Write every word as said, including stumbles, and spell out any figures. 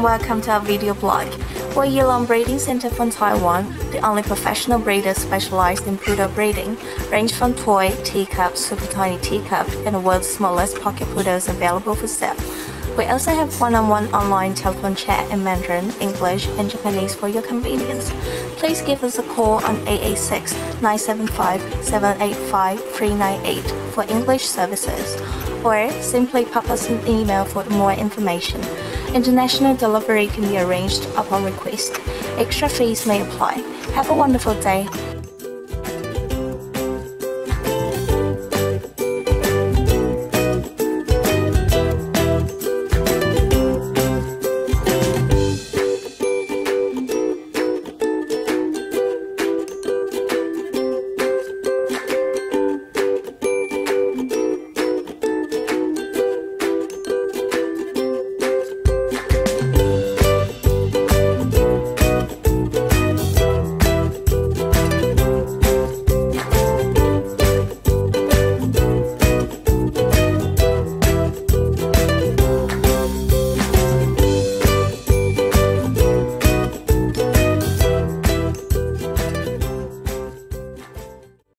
and welcome to our video blog. We're Yilong Breeding Center from Taiwan, the only professional breeder specialized in poodle breeding, range from toy, teacup, super tiny teacup, and the world's smallest pocket poodles available for sale. We also have one-on-one online telephone chat in Mandarin, English, and Japanese for your convenience. Please give us a call on eight eight six, nine seven five, seven eight five, three nine eight for English services, or simply pop us an email for more information. International delivery can be arranged upon request. Extra fees may apply. Have a wonderful day.